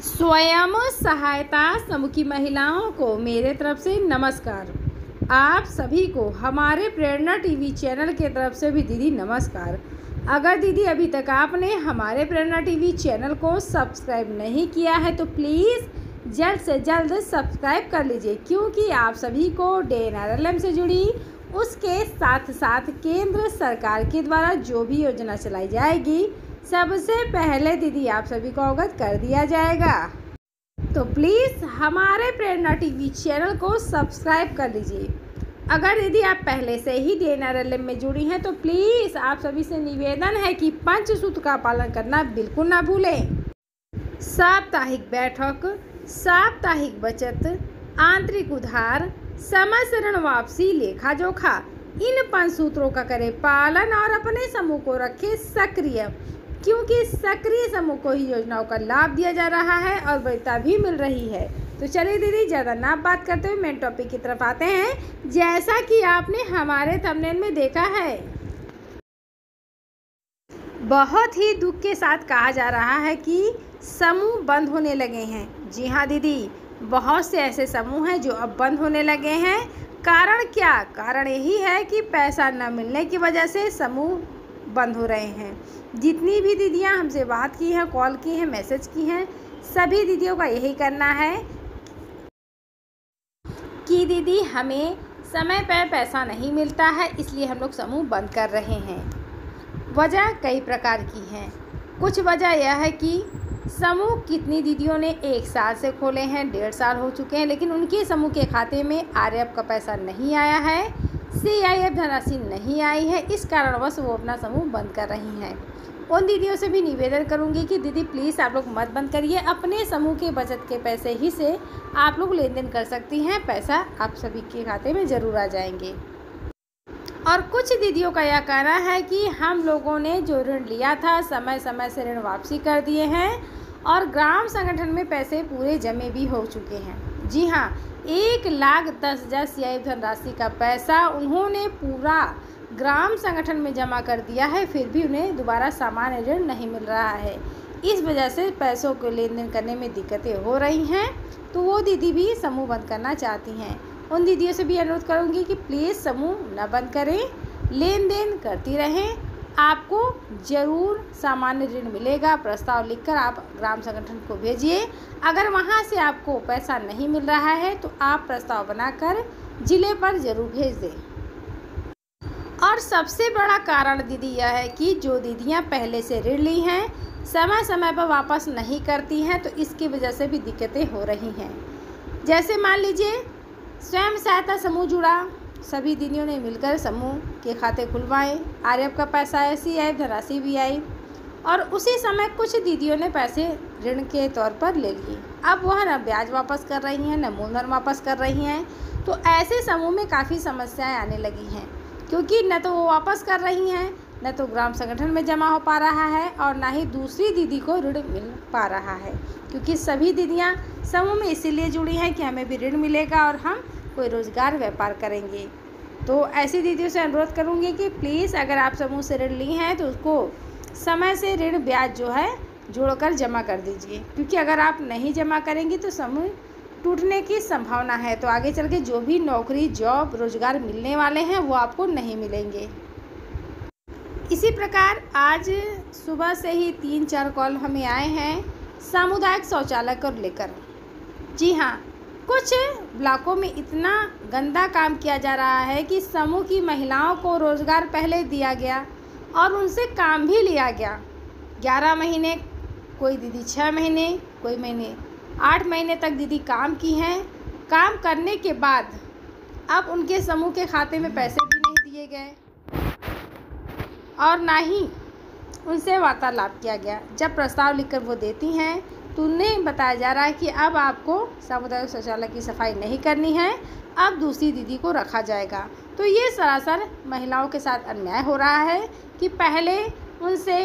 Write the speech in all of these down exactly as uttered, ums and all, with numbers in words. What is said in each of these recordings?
स्वयं सहायता समूह की महिलाओं को मेरे तरफ से नमस्कार। आप सभी को हमारे प्रेरणा टीवी चैनल के तरफ से भी दीदी नमस्कार। अगर दीदी अभी तक आपने हमारे प्रेरणा टीवी चैनल को सब्सक्राइब नहीं किया है तो प्लीज़ जल्द से जल्द सब्सक्राइब कर लीजिए, क्योंकि आप सभी को D N R L M से जुड़ी उसके साथ साथ केंद्र सरकार के द्वारा जो भी योजना चलाई जाएगी सबसे पहले दीदी आप सभी को अवगत कर दिया जाएगा। तो प्लीज़ हमारे प्रेरणा टीवी चैनल को सब्सक्राइब कर लीजिए। अगर दीदी आप पहले से ही D N R L M में जुड़ी हैं तो प्लीज़ आप सभी से निवेदन है कि पंचसूत्र का पालन करना बिल्कुल ना भूलें। साप्ताहिक बैठक, साप्ताहिक बचत, आंतरिक उधार, समय से ऋण वापसी, लेखा जोखा, इन पंच सूत्रों का करें पालन और अपने समूह को रखें सक्रिय, क्योंकि सक्रिय समूह को ही योजनाओं का लाभ दिया जा रहा है और वरीयता भी मिल रही है। तो चलिए दीदी ज़्यादा ना बात करते हुए मेन टॉपिक की तरफ आते हैं। जैसा कि आपने हमारे थंबनेल में देखा है, बहुत ही दुख के साथ कहा जा रहा है कि समूह बंद होने लगे हैं। जी हाँ दीदी, बहुत से ऐसे समूह हैं जो अब बंद होने लगे हैं। कारण क्या? कारण यही है कि पैसा न मिलने की वजह से समूह बंद हो रहे हैं। जितनी भी दीदियां हमसे बात की हैं, कॉल की हैं, मैसेज की हैं, सभी दीदियों का यही करना है कि दीदी हमें समय पर पैसा नहीं मिलता है, इसलिए हम लोग समूह बंद कर रहे हैं। वजह कई प्रकार की हैं। कुछ वजह यह है कि समूह कितनी दीदियों ने एक साल से खोले हैं, डेढ़ साल हो चुके हैं, लेकिन उनके समूह के खाते में आर एफ का पैसा नहीं आया है, सी आई एफ धनराशि नहीं आई है। इस कारणवश वो अपना समूह बंद कर रही हैं। उन दीदियों से भी निवेदन करूंगी कि दीदी प्लीज़ आप लोग मत बंद करिए, अपने समूह के बचत के पैसे ही से आप लोग लेन देन कर सकती हैं, पैसा आप सभी के खाते में ज़रूर आ जाएंगे। और कुछ दीदियों का यह कहना है कि हम लोगों ने जो ऋण लिया था समय समय से ऋण वापसी कर दिए हैं और ग्राम संगठन में पैसे पूरे जमे भी हो चुके हैं। जी हाँ, एक लाख दस हज़ार सी आई एफ धनराशि का पैसा उन्होंने पूरा ग्राम संगठन में जमा कर दिया है, फिर भी उन्हें दोबारा सामान्य ऋण नहीं मिल रहा है। इस वजह से पैसों को लेन देन करने में दिक्कतें हो रही हैं, तो वो दीदी भी समूह बंद करना चाहती हैं। उन दीदियों से भी अनुरोध करूँगी कि प्लीज़ समूह न बंद करें, लेन देन करती रहें, आपको ज़रूर सामान्य ऋण मिलेगा। प्रस्ताव लिखकर आप ग्राम संगठन को भेजिए। अगर वहाँ से आपको पैसा नहीं मिल रहा है तो आप प्रस्ताव बनाकर ज़िले पर ज़रूर भेज दें। और सबसे बड़ा कारण दीदी यह है कि जो दीदियाँ पहले से ऋण ली हैं समय समय पर वापस नहीं करती हैं, तो इसकी वजह से भी दिक्कतें हो रही हैं। जैसे मान लीजिए स्वयं सहायता समूह जुड़ा, सभी दीदियों ने मिलकर समूह के खाते खुलवाए, आर एफ का पैसा आया, सी आई एफ धनराशि भी आई और उसी समय कुछ दीदियों ने पैसे ऋण के तौर पर ले लिए। अब वह न ब्याज वापस कर रही हैं न मूलधन वापस कर रही हैं, तो ऐसे समूह में काफ़ी समस्याएं आने लगी हैं, क्योंकि न तो वो वापस कर रही हैं, न तो ग्राम संगठन में जमा हो पा रहा है और ना ही दूसरी दीदी को ऋण मिल पा रहा है, क्योंकि सभी दीदियाँ समूह में इसीलिए जुड़ी हैं कि हमें भी ऋण मिलेगा और हम कोई रोज़गार व्यापार करेंगे। तो ऐसी दीदियों से अनुरोध करूँगी कि प्लीज़ अगर आप समूह से ऋण ली हैं तो उसको समय से ऋण ब्याज जो है जोड़कर जमा कर दीजिए, क्योंकि अगर आप नहीं जमा करेंगी तो समूह टूटने की संभावना है, तो आगे चल के जो भी नौकरी जॉब रोज़गार मिलने वाले हैं वो आपको नहीं मिलेंगे। इसी प्रकार आज सुबह से ही तीन चार कॉल हमें आए हैं सामुदायिक शौचालय को लेकर। जी हाँ, कुछ ब्लॉकों में इतना गंदा काम किया जा रहा है कि समूह की महिलाओं को रोज़गार पहले दिया गया और उनसे काम भी लिया गया। ग्यारह महीने, कोई दीदी छः महीने, कोई महीने आठ महीने तक दीदी काम की हैं। काम करने के बाद अब उनके समूह के खाते में पैसे भी नहीं दिए गए और ना ही उनसे वार्तालाप किया गया। जब प्रस्ताव लिखकर वो देती हैं तो उन्हें बताया जा रहा है कि अब आपको सामुदायिक शौचालय की सफाई नहीं करनी है, अब दूसरी दीदी को रखा जाएगा। तो ये सरासर महिलाओं के साथ अन्याय हो रहा है कि पहले उनसे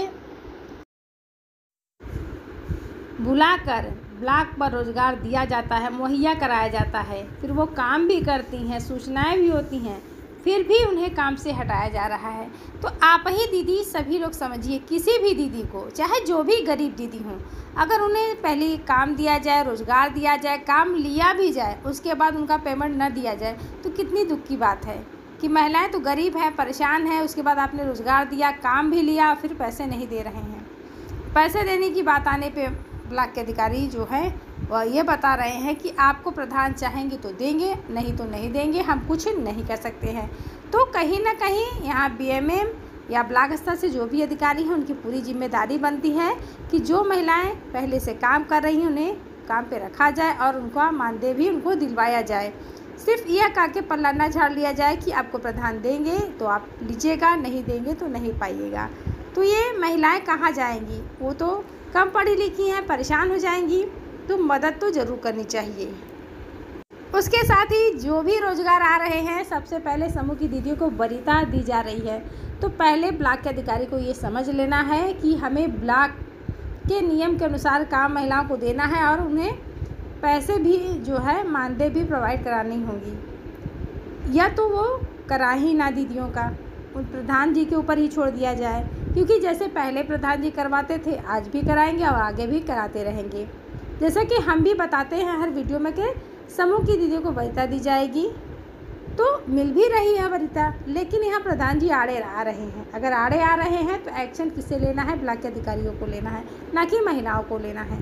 बुलाकर ब्लॉक पर रोज़गार दिया जाता है, मुहैया कराया जाता है, फिर वो काम भी करती हैं, सूचनाएं भी होती हैं, फिर भी उन्हें काम से हटाया जा रहा है। तो आप ही दीदी सभी लोग समझिए, किसी भी दीदी को, चाहे जो भी गरीब दीदी हों, अगर उन्हें पहले काम दिया जाए, रोज़गार दिया जाए, काम लिया भी जाए, उसके बाद उनका पेमेंट न दिया जाए तो कितनी दुख की बात है कि महिलाएं तो गरीब हैं, परेशान हैं, उसके बाद आपने रोज़गार दिया, काम भी लिया, फिर पैसे नहीं दे रहे हैं। पैसे देने की बात आने पे ब्लॉक के अधिकारी जो हैं वह ये बता रहे हैं कि आपको प्रधान चाहेंगे तो देंगे, नहीं तो नहीं देंगे, हम कुछ नहीं कर सकते हैं। तो कहीं ना कहीं यहाँ बीएमएम या ब्लॉक स्तर से जो भी अधिकारी हैं उनकी पूरी जिम्मेदारी बनती है कि जो महिलाएं पहले से काम कर रही हैं उन्हें काम पे रखा जाए और उनका मानदेय भी उनको दिलवाया जाए। सिर्फ यह कह के पल्ला ना झाड़ लिया जाए कि आपको प्रधान देंगे तो आप लीजिएगा, नहीं देंगे तो नहीं पाइएगा। तो ये महिलाएं कहाँ जाएंगी? वो तो कम पढ़ी लिखी हैं, परेशान हो जाएंगी। तो मदद तो ज़रूर करनी चाहिए। उसके साथ ही जो भी रोज़गार आ रहे हैं, सबसे पहले समूह की दीदियों को वरीयता दी जा रही है। तो पहले ब्लॉक के अधिकारी को ये समझ लेना है कि हमें ब्लॉक के नियम के अनुसार काम महिलाओं को देना है और उन्हें पैसे भी जो है मानदेय भी प्रोवाइड करानी होंगी, या तो वो करा ही ना दीदियों का, उन प्रधान जी के ऊपर ही छोड़ दिया जाए। क्योंकि जैसे पहले प्रधान जी करवाते थे, आज भी कराएंगे और आगे भी कराते रहेंगे। जैसा कि हम भी बताते हैं हर वीडियो में कि समूह की दीदियों को वरीयता दी जाएगी, तो मिल भी रही है वरीयता, लेकिन यहाँ प्रधान जी आड़े आ रहे हैं। अगर आड़े आ रहे हैं तो एक्शन किससे लेना है? ब्लॉक के अधिकारियों को लेना है, ना कि महिलाओं को लेना है।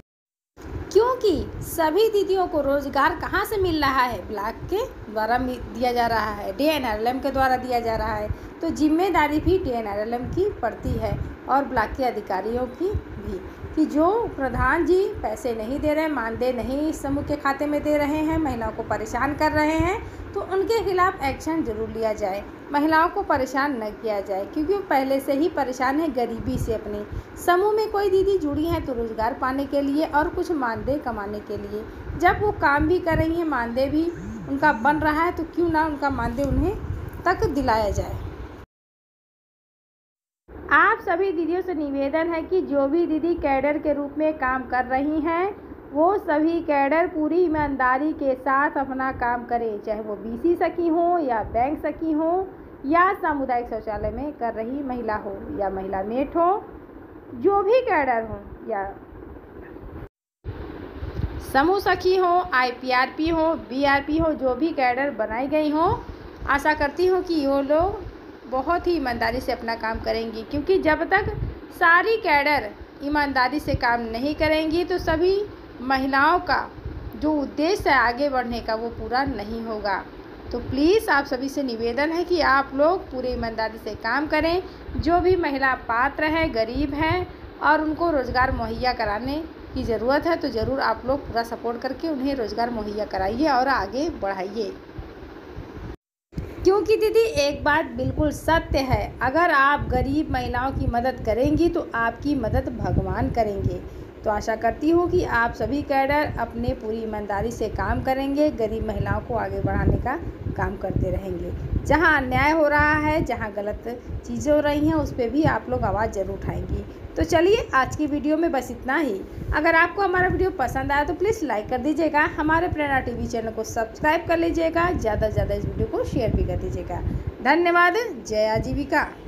क्योंकि सभी दीदियों को रोज़गार कहाँ से मिल रहा है? ब्लॉक के द्वारा दिया जा रहा है, D N R L M के द्वारा दिया जा रहा है। तो जिम्मेदारी भी D N R L M की पड़ती है और ब्लॉक के अधिकारियों की भी, कि जो प्रधान जी पैसे नहीं दे रहे हैं, मानदेय नहीं समूह के खाते में दे रहे हैं, महिलाओं को परेशान कर रहे हैं, तो उनके खिलाफ एक्शन जरूर लिया जाए। महिलाओं को परेशान न किया जाए, क्योंकि वो पहले से ही परेशान है गरीबी से। अपने समूह में कोई दीदी जुड़ी हैं तो रोज़गार पाने के लिए और कुछ मानदेय कमाने के लिए। जब वो काम भी कर रही हैं, मानदेय भी उनका बन रहा है, तो क्यों ना उनका मानदेय उन्हें तक दिलाया जाए। आप सभी दीदियों से निवेदन है कि जो भी दीदी कैडर के रूप में काम कर रही हैं, वो सभी कैडर पूरी ईमानदारी के साथ अपना काम करें, चाहे वो बीसी सखी हो या बैंक सखी हो या सामुदायिक शौचालय में कर रही महिला हो या महिला मेट हो, जो भी कैडर हो या समूह सखी हो, आई पी आर पी हो, बी आर पी हो, जो भी कैडर बनाई गई हो, आशा करती हूँ कि वो लोग बहुत ही ईमानदारी से अपना काम करेंगी। क्योंकि जब तक सारी कैडर ईमानदारी से काम नहीं करेंगी तो सभी महिलाओं का जो उद्देश्य है आगे बढ़ने का, वो पूरा नहीं होगा। तो प्लीज़ आप सभी से निवेदन है कि आप लोग पूरी ईमानदारी से काम करें। जो भी महिला पात्र है, गरीब हैं और उनको रोज़गार मुहैया कराने की ज़रूरत है, तो ज़रूर आप लोग पूरा सपोर्ट करके उन्हें रोज़गार मुहैया कराइए और आगे बढ़ाइए। क्योंकि दीदी एक बात बिल्कुल सत्य है, अगर आप गरीब महिलाओं की मदद करेंगी तो आपकी मदद भगवान करेंगे। तो आशा करती हूँ कि आप सभी कैडर अपने पूरी ईमानदारी से काम करेंगे, गरीब महिलाओं को आगे बढ़ाने का काम करते रहेंगे। जहाँ अन्याय हो रहा है, जहाँ गलत चीज़ें हो रही हैं, उस पर भी आप लोग आवाज़ ज़रूर उठाएंगी। तो चलिए आज की वीडियो में बस इतना ही। अगर आपको हमारा वीडियो पसंद आया तो प्लीज़ लाइक कर दीजिएगा, हमारे प्रेरणा टीवी चैनल को सब्सक्राइब कर लीजिएगा, ज़्यादा से ज़्यादा इस वीडियो को शेयर भी कर दीजिएगा। धन्यवाद। जय आजीविका।